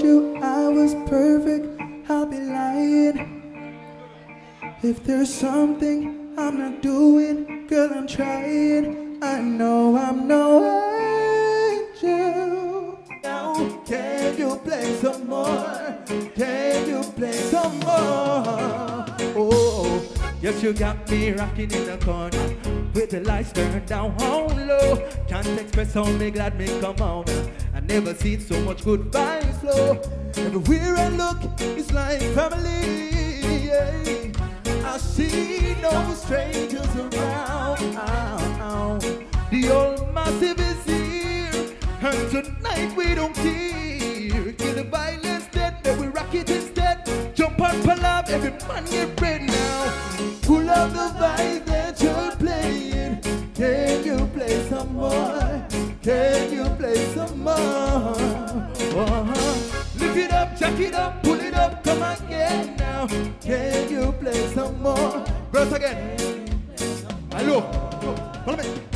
you I was perfect, I'll be lying. If there's something I'm not doing, girl, I'm trying. I know I'm no angel. Now, can you play some more? Can you play some more? Oh, yes, you got me rocking in the corner with the lights turned down low. Can't express how me glad me come out. I never seen so much good vibes flow. Everywhere I look, it's like family. Yeah. I see no strangers around. The old massive is here, and tonight we don't care. Kill the violence dead, then we rock it instead. Jump on palab, every man get ready now. Pull up the vibe that you're playing. Can you play some more? Can you play some more? Lift it up, jack it up, pull it up, come again now. Can you play some more? Verse again. Hello, follow me.